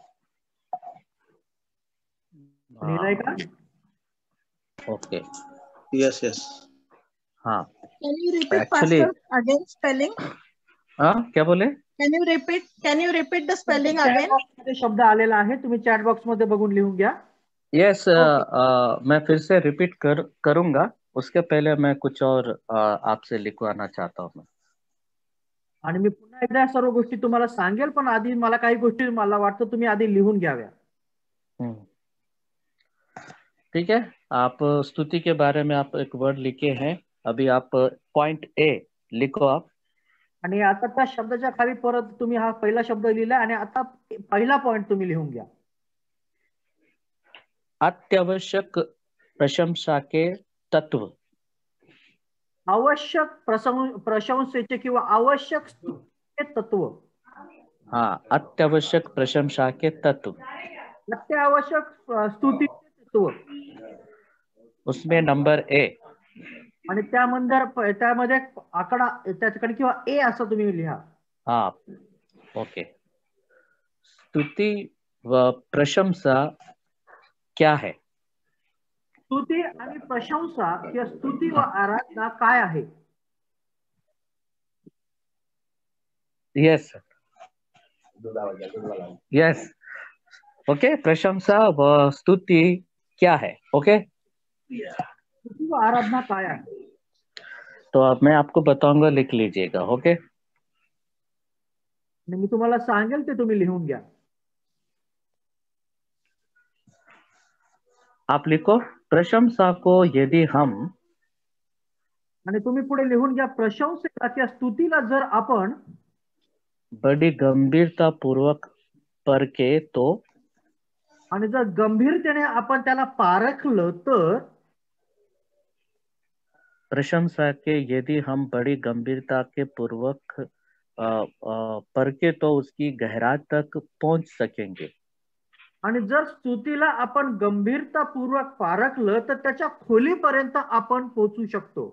लिहिलंय का? ओके. Yes yes. हाँ Can you repeat actually. pastor again spelling? हाँ क्या बोले? Can you repeat? Can you repeat the spelling chat again? Box मध्ये शब्द आलेला आहे, तुम्ही चॅट बॉक्स मध्ये बघून लिहून घ्या. यस. मैं फिर से रिपीट कर करूंगा. उसके पहले मैं कुछ और uh, आपसे लिखवाना चाहता हूँ. आणि मी पुन्हा एकदा या सर्व गोष्टी तुम्हाला सांगेल, पण आधी मला काही गोष्टी मला वाटतं तुम्ही आधी लिहून घ्याव्या. ठीक है. आप स्तुति के बारे में आप एक वर्ड लिखे हैं. अभी आप पॉइंट ए लिखो आप. आणि आता त्या शब्दाच्या खाली परत तुम्ही हा पहिला शब्द लिहिला आणि आता पहिला पॉइंट तुम्ही लिहून घ्या. अत्यावश्यक प्रशंसा के तत्व. आवश्यक प्रशंसेचे किंवा आवश्यक स्तुतीचे तत्व. हाँ अत्यावश्यक प्रशंसा के तत्व. अत्यावश्यक स्तुतीचे तत्व. उसमें नंबर ए. आणि त्यामध्ये त्यामध्ये आकडा त्याच्याकडे किंवा ए असं तुम्ही लिहा. हाँ ओके. स्तुति व प्रशंसा क्या है? स्तुती आणि प्रशंसा किंवा स्तुती व आराधना काय आहे? Yes yes okay. प्रशंसा व स्तुति क्या है? ओके. स्तुती व आराधना काय आहे? तो अब मैं आपको बताऊंगा, लिख लीजिएगा. ओके. मी तुम्हाला सांगेल ते तुम्ही लिहून घ्या. आप लिखो प्रशंसा को यदि हम. आणि तुम्ही पुढे लिहून घ्या प्रशंसेला किंवा स्तुतीला जर आपण बड़ी गंभीरता पूर्वक परखे तो. आणि जर गंभीरतेने आपण त्याला पारखलं तर. प्रशंसा के यदि हम बड़ी गंभीरता के पूर्वक परखे तो उसकी गहराई तक पहुंच सकेंगे. आणि जर स्तुतीला आपण गंभीरतापूर्वक पारखलं तर त्याच्या खोलीपर्यंत आपण पोहोचू शकतो.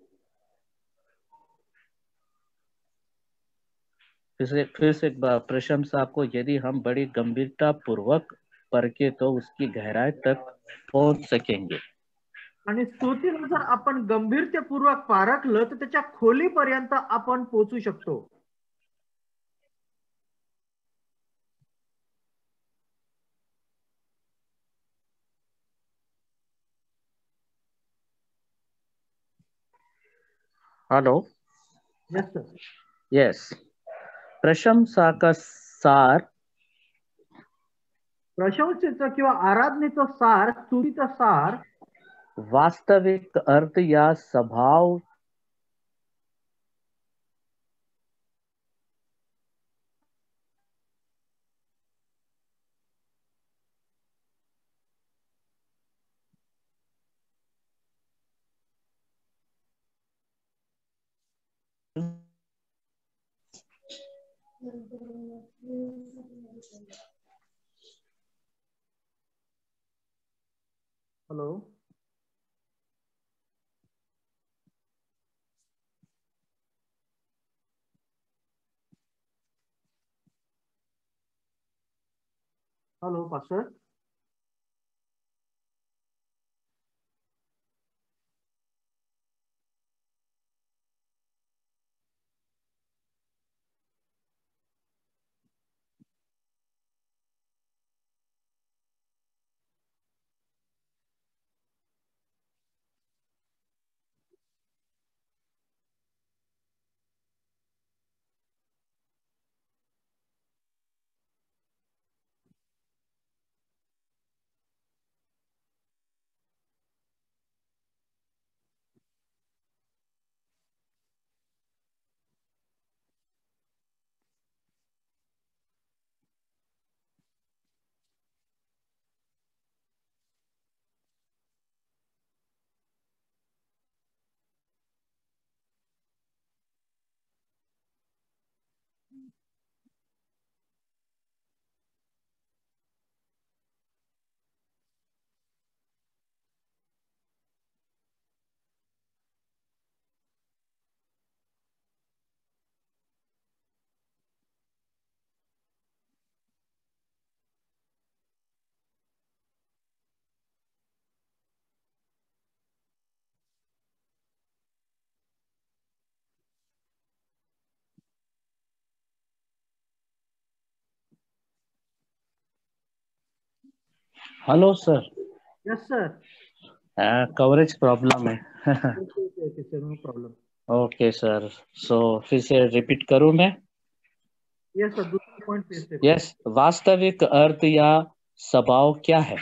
फिर से फिर से एक बार. प्रशंसा को यदि हम बड़ी गंभीरता पूर्वक परखे तो उसकी गहराई तक पहुंच सकेंगे. आणि स्तुतीला जर आपण गंभीरतेपूर्वक पारखलं तर त्याच्या खोलीपर्यंत आपण पोहोचू शकतो. हेलो. Yes sir. यस. प्रशंसा का सार. प्रशंसेचं किंवा आराधनेचं सार, स्तुतीचं सार वास्तविक अर्थ या स्वभाव. Hello. Hello pastor. Hello sir. Yes sir. Coverage problem है। Okay sir, no problem. Okay sir, so फिर से रिपीट करूं मैं? यस सर, दूसरा पॉइंट फिर से। यस, वास्तविक अर्थ या स्वभाव क्या है?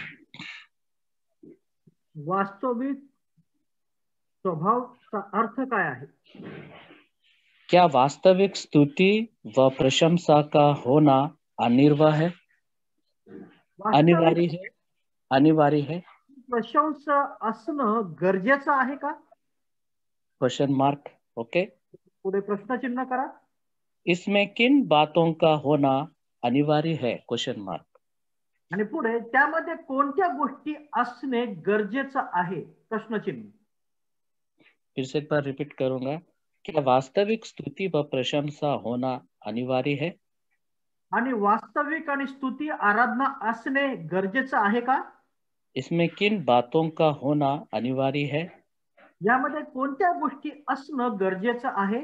वास्तविक स्वभावचा अर्थ काय आहे? क्या वास्तविक स्तुति व प्रशंसा का होना अनिवार्य है? अनिवार्य वास्तविक है अनिवार्य है प्रशंसा असणं गरजेचं आहे का? Question mark. ओके, पुढे प्रश्नचिन्ह करा। इसमें किन बातों का होना अनिवार्य है? Question mark. आणि पुढे त्यामध्ये कोणत्या गोष्टी असणे गरजेचं आहे? प्रश्नचिन्ह। फिर से एक बार रिपीट करूंगा। क्या वास्तविक स्तुति व प्रशंसा होना अनिवार्य है? आणि वास्तविक आणि स्तुती आराधना असणे गरजेचं आहे का? इसमें किन बातों का होना अनिवार्य है? यामध्ये कोणत्या गोष्टी असणं गरजेचं आहे?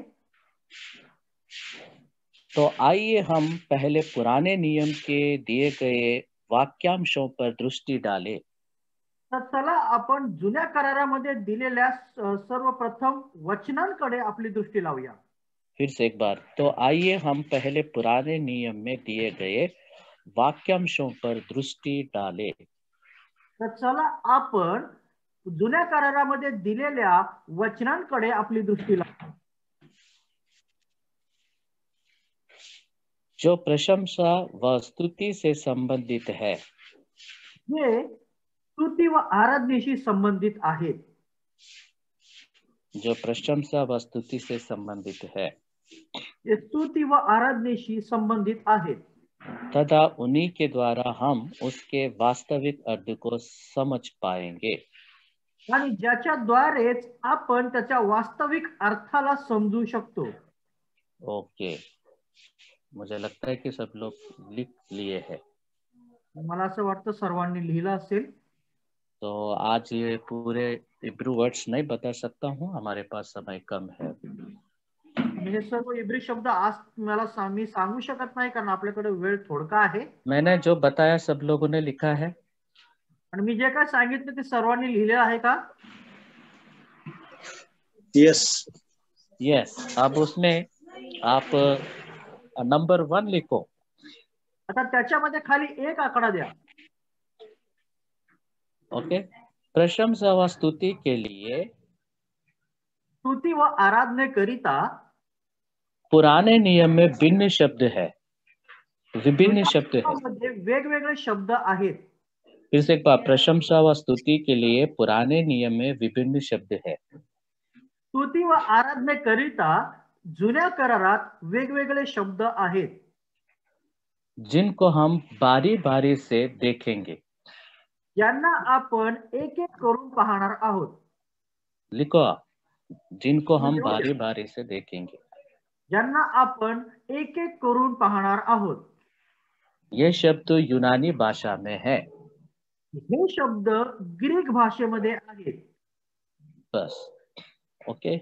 तो आइए हम पहले पुराने नियम के दिए गए वाक्यांशों पर दृष्टि डालें। तर चला आपण जुन्या करारामध्ये दिलेल्या सर्वप्रथम वचनांकडे आपली दृष्टी लावूया। फिर से एक बार, तो आइए हम पहले पुराने नियम में दिए गए वाक्यांशों पर दृष्टि डालें। तर चला आपण जुन्या करारामध्ये दिलेल्या वचनांकडे आपली दृष्टी लावूया, जो प्रशंसा व स्तुति से संबंधित है। जे स्तुती व आराधनेशी संबंधित आहेत। जो प्रशंसा व स्तुति से संबंधित है, ये स्तुति व आराधनेशी संबंधित आहेत। तथा उन्हीं के द्वारा हम उसके वास्तविक अर्थ को समझ पाएंगे। आणि ज्याच्याद्वारेच आपण त्याच्या वास्तविक अर्थाला समजू शकतो। ओके, मुझे लगता है कि सब लोग लिख लिए हैं। मला असं वाटतं सर्वांनी लिहिलं असेल। तो आज ये पूरे इब्रू वर्ड्स नहीं बता सकता हूँ, हमारे पास समय कम है। हे सर्व इब्री शब्द आज मला मी सांगू शकत नाही कारण आपल्याकडे वेळ थोडका आहे। मैंने जो बताया सब लोगों ने लिखा है? आणि मी जे काय सांगितलं ते सर्वांनी लिहिलं आहे का? Yes yes. अब उसमें आप नंबर वन लिखो। आता त्याच्यामध्ये खाली एक आकडा द्या। ओके, प्रशंसा व स्तुति के लिए स्तुति व आराधने करिता पुराने नियम में भिन्न शब्द है, विभिन्न शब्द है। वेगवेगळे शब्द आहेत। फिर से एक बार, प्रशंसा व स्तुति के लिए पुराने नियम में विभिन्न शब्द है। स्तुति व आराधने करिता जुन्या करारात वेगवेगळे शब्द आहेत, जिनको हम बारी बारी से देखेंगे। यांना आपण एक एक करून पाहणार आहोत। लिखो, जिनको हम बारी बारी से देखेंगे। ज्यांना आपण एक एक करून पाहणार आहोत। ये शब्द यूनानी भाषा में है। हे शब्द ग्रीक भाषेमध्ये आहेत। बस, ओके।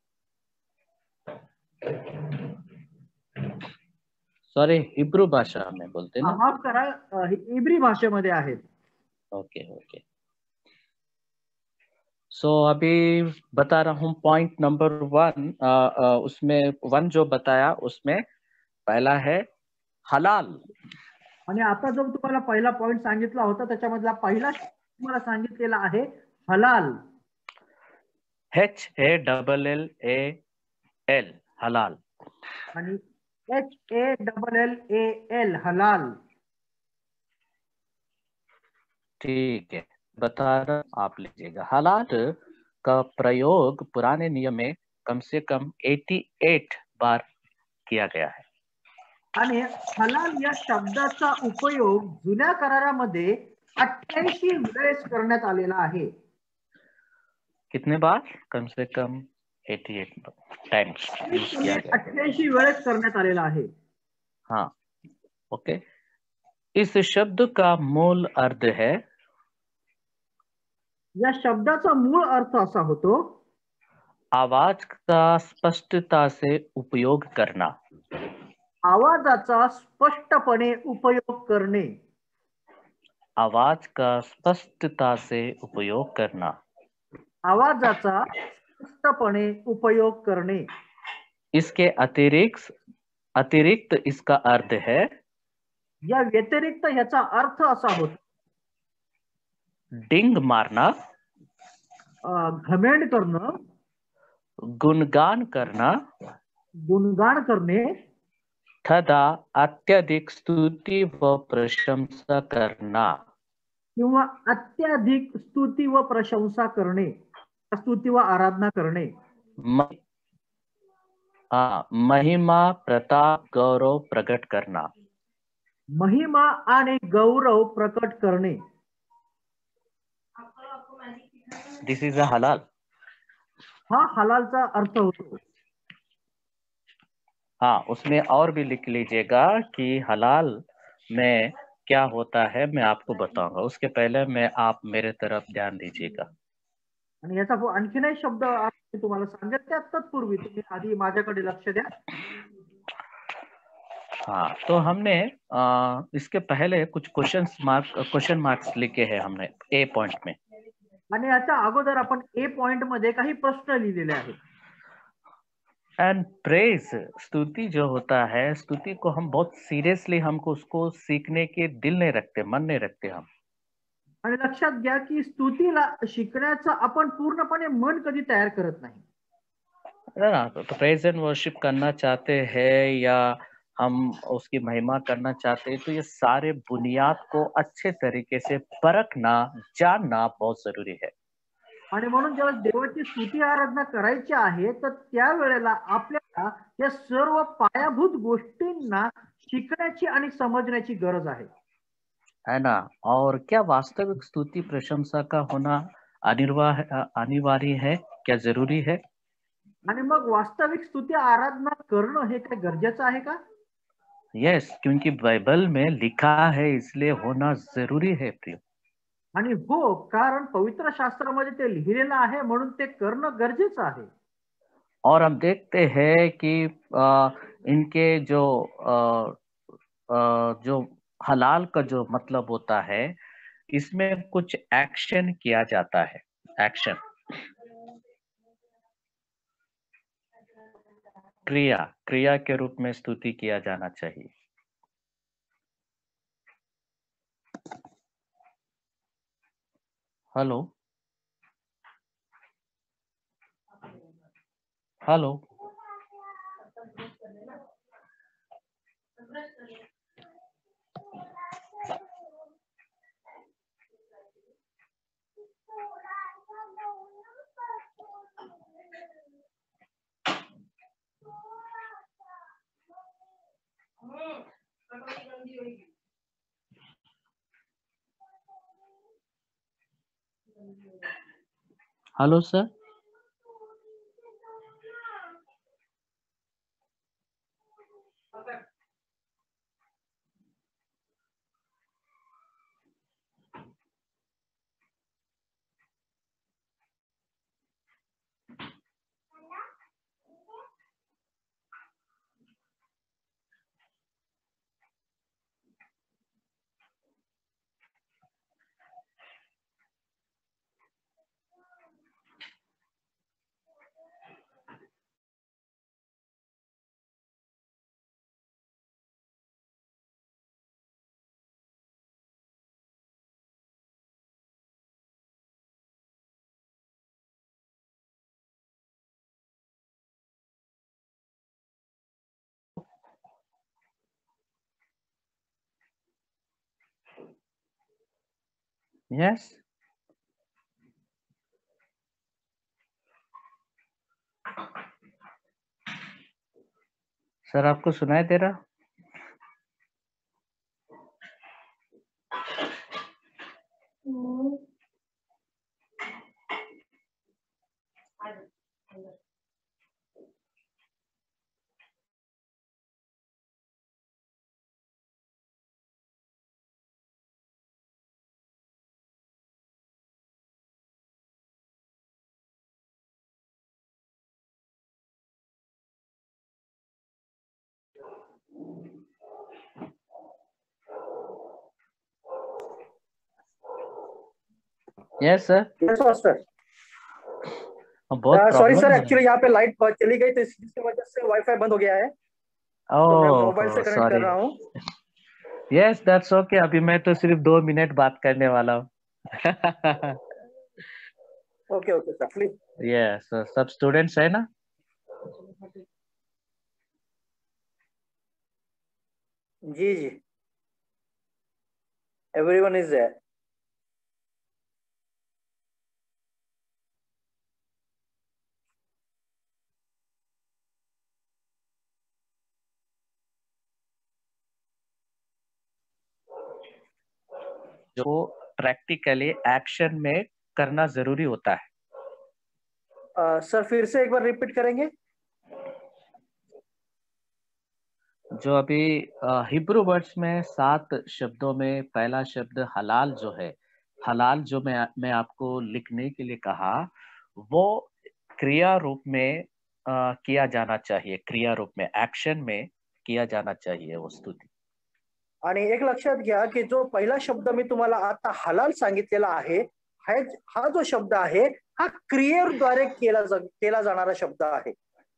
सॉरी, हिब्रू भाषा में बोलते ना। माफ करा, इब्री भाषेमध्ये आहेत। Okay okay. सो so, अभी बता रहा हूँ पॉइंट नंबर वन। उसमें वन जो बताया उसमें पहला है हलाल। आणि आता जो तुम्हाला पहिला पॉइंट सांगितला होता त्याच्यामधला पहिला तुम्हाला सांगितलेला आहे हलाल। H A double L A L, हलाल। आणि H A double L A L, हलाल। ठीक है, बता रहा, आप लीजिएगा। हलाल का प्रयोग पुराने नियम में कम से कम अठ्याऐंशी बार किया गया है। आणि हलाल या शब्दाचा उपयोग जुन्या करारामध्ये अठ्ठ्याऐंशी वेळेस करण्यात आलेला आहे। कितने बार? कम से कम अठ्याऐंशी टाइम्स यूज किया गया। अठ्ठ्याऐंशी वेळेस करण्यात आलेला आहे। हाँ, ओके। इस शब्द का मूल अर्थ है, या शब्दाचा मूळ अर्थ असा होतो, आवाज का स्पष्टता से उपयोग करना। आवाजाचा स्पष्टपणे उपयोग करणे। आवाज का स्पष्टता से उपयोग करना। आवाजाचा स्पष्टपणे उपयोग करणे। इसके अतिरिक्त अतिरिक्त इसका अर्थ है या व्यतिरिक्त ह्याचा अर्थ असा होतो डिंग मारना, अं, घमेंड करणं, गुणगान करना गुणगान करणे तथा अत्यधिक स्तुति व प्रशंसा करना। किंवा अत्याधिक स्तुती व प्रशंसा करणे, स्तुती व आराधना करणे। म- आ, महिमा, प्रताप, गौरव प्रकट करना। महिमा आणि गौरव प्रकट करणे। दिस इज अ हलाल। हा हलालचा अर्थ होतो। हाँ, उसमें और भी लिख लीजिएगा कि हलाल में क्या होता है, मैं आपको बताऊंगा। उसके पहले मैं आप मेरे तरफ ध्यान दीजिएगा। आणि याचा आणखीनही शब्द मी तुम्हाला सांगेल, त्या तत्पूर्वी तुम्ही आधी माझ्याकडे लक्ष द्या। हाँ, तो हमने आ, इसके पहले कुछ क्वेश्चन मार्क क्वेश्चन मार्क्स लिखे हैं हमने ए पॉइंट में। आणि याच्या अगोदर आपण ए पॉइंट मध्ये काही प्रश्न लिहिलेले आहेत। एंड प्रेज, स्तुति जो होता है, स्तुति को हम बहुत सीरियसली हमको उसको सीखने के दिल नहीं रखते, मन नहीं रखते हम। आणि लक्षात घ्या की स्तुतीला शिकण्याचं आपण पूर्णपणे मन कधी तयार करत नाही। है ना? तो प्रेज एंड वर्शिप करना चाहते हैं या हम उसकी महिमा करना चाहते हैं, तो ये सारे बुनियाद को अच्छे तरीके से परखना, जानना बहुत जरूरी है। आणि म्हणून जेव्हा देवाची स्तुती आराधना करायची आहे, तर त्यावेळेला आपल्याला या सर्व पायाभूत गोष्टींना शिकण्याची आणि समजण्याची गरज आहे। है ना? और क्या वास्तविक स्तुति प्रशंसा का होना अनिवार्य अनिवार्य है? क्या जरूरी है? आणि मग वास्तविक स्तुती आराधना करणं हे काय गरजेचं आहे का? यस, क्योंकि बाइबल में लिखा है, इसलिए होना जरूरी है प्रिय। आणि हो, कारण पवित्र शास्त्रामध्ये ते लिहिलेलं आहे म्हणून ते करणं गरजेचं आहे। और हम देखते हैं कि आ, इनके जो आ, आ, जो हलाल का जो मतलब होता है, इसमें कुछ एक्शन किया जाता है। एक्शन, क्रिया क्रिया के रूप में स्तुति किया जाना चाहिए। Hello hello hello sir. Yes sir, आपको सुनाई दे रहा? Yes sir. Yes sir. बहुत सॉरी सर, प्रॉब्लम एक्चुअली यहाँ पे लाइट चली गई तो इसकी वजह से वाईफाई बंद हो गया है। ओह, तो मैं मोबाइल से कनेक्ट कर रहा हूँ। Yes that's okay. अभी मैं तो सिर्फ दो मिनट बात करने वाला हूँ। Okay okay sir, please. Yes, सब स्टूडेंट्स है ना? जी जी, एवरीवन इज देयर। जो प्रैक्टिकली एक्शन में करना जरूरी होता है। uh, सर फिर से एक बार रिपीट करेंगे? जो अभी हिब्रू वर्ड्स में सात शब्दों में पहला शब्द हलाल जो है, हलाल जो मैं मैं आपको लिखने के लिए कहा, वो क्रिया रूप में आ, किया जाना चाहिए, क्रिया रूप में, एक्शन में किया जाना चाहिए वो स्तुती। आणि एक लक्षात घ्या की जो पहिला शब्द मी तुम्हाला आता हलाल सांगितलेला आहे, हा जो शब्द आहे हा क्रियेद्वारे केला जा, केला जाणारा शब्द आहे।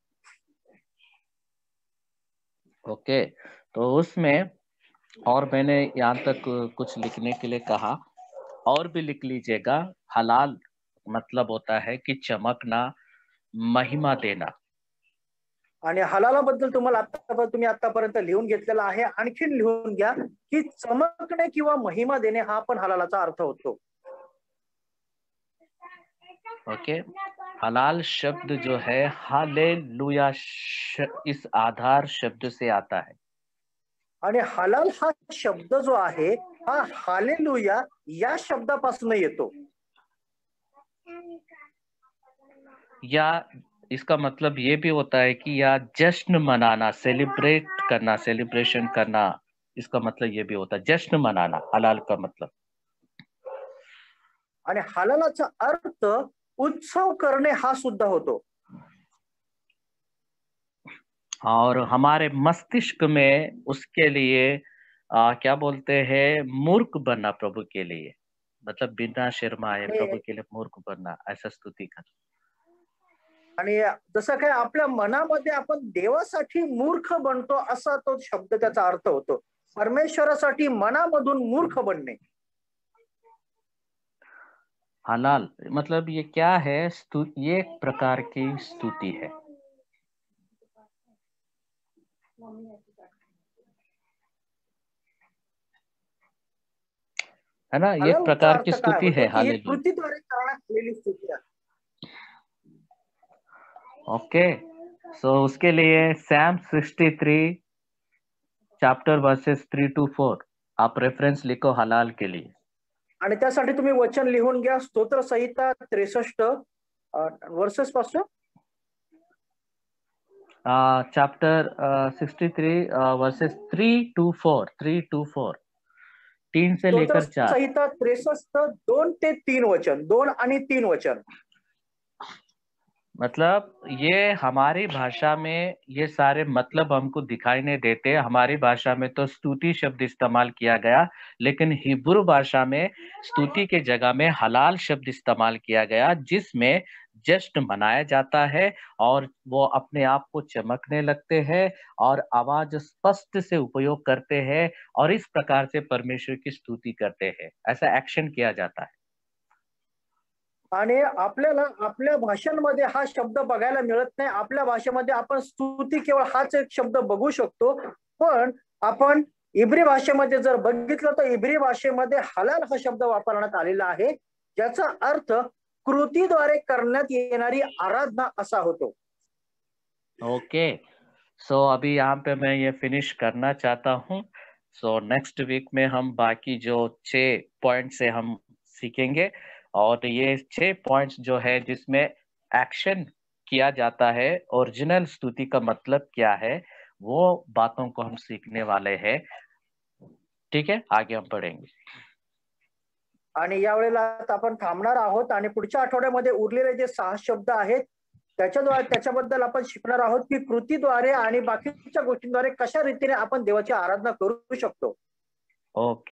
ओके, तो उसमें और मैंने यहाँ तक कुछ लिखने के लिए कहा, और भी लिख लीजिएगा। हलाल मतलब होता है कि चमकना, महिमा देना। आणि हलालाबद्दल तुम्हाला आता तुम्ही आतापर्यंत लिहून घेतलेला आहे, आणखीन लिहून घ्या की चमकणे किंवा महिमा देणे हा पण हलालाचा अर्थ होतो। ओके, हलाल शब्द जो है हालेलुया इस आधार शब्द से आता है। आणि हलाल हा शब्द जो आहे हा हालेलुया या शब्दापासून येतो। या इसका मतलब ये भी होता है कि या जश्न मनाना, सेलिब्रेट करना, सेलिब्रेशन करना, इसका मतलब ये भी होता है जश्न मनाना, हलाल का मतलब। आणि हलालाचा अर्थ उत्सव करणे हा सुद्धा होतो। और हमारे मस्तिष्क में उसके लिए आ, क्या बोलते हैं, मूर्ख बनना प्रभु के लिए, मतलब बिना शर्माए प्रभु के लिए मूर्ख बनना, ऐसा स्तुति करना। आणि जसं काय आपल्या मनामध्ये आपण देवासाठी मूर्ख बनतो असा तो शब्द त्याचा अर्थ होतो, परमेश्वरासाठी मनामधून मूर्ख बनणे। हलाल मतलब ये क्या है, ये एक प्रकार की स्तुति है। है ना, ये एक प्रकार की स्तुति है, हालेलुया। कृतीद्वारे करण्यात आलेली स्तुती आहे। ओके, सो उसके लिए psalm sixty three chapter verses three two four आप रेफरेंस लिखो हलाल के लिए। आणि त्यासाठी तुम्ही वचन लिहून घ्या, स्तोत्र संहिता त्रेसष्ट वर्सेस पासून chapter sixty three verses three two four, three two four, तीन से लेकर चार। संहिता त्रेसष्ट दोन ते तीन वचन, दोन आणि तीन वचन। मतलब ये हमारी भाषा में ये सारे मतलब हमको दिखाई नहीं देते। हमारी भाषा में तो स्तुति शब्द इस्तेमाल किया गया, लेकिन हिब्रू भाषा में स्तुति के जगह में हलाल शब्द इस्तेमाल किया गया, जिसमें जश्न मनाया जाता है और वो अपने आप को चमकने लगते हैं और आवाज स्पष्ट से उपयोग करते हैं और इस प्रकार से परमेश्वर की स्तुति करते हैं, ऐसा एक्शन किया जाता है। आणि आपल्याला आपल्या भाषांमध्ये हा शब्द बघायला मिळत नाही। आपल्या भाषेमध्ये आपण स्तुती केवळ हाच एक शब्द बघू शकतो, पण आपण इब्री भाषेमध्ये जर बघितलं तर इब्री भाषेमध्ये हलाल हा शब्द वापरण्यात आलेला आहे, ज्याचा अर्थ कृतीद्वारे करण्यात येणारी आराधना असा होतो। ओके, सो अभी यहाँ पे मैं ये फिनिश करना चाहता हूँ। सो नेक्स्ट वीक में हम बाकी जो छह पॉइंट से हम सीखेंगे, और ये छह पॉइंट्स जो है जिसमें एक्शन किया जाता है, ओरिजिनल स्तुति का मतलब क्या है, वो बातों को हम सीखने वाले हैं। ठीक है, आगे हम पढ़ेंगे। आणि यावेळेला आपण थांबणार आहोत आणि पुढच्या आठवड्यामध्ये उरलेले जे सहा शब्द आहेत त्याच्याद्वारे त्याच्याबद्दल आपण शिकणार आहोत की कृतीद्वारे आणि बाकीच्या गोष्टींद्वारे कशा रीतीने आपण देवाची आराधना करू शकतो। ओके।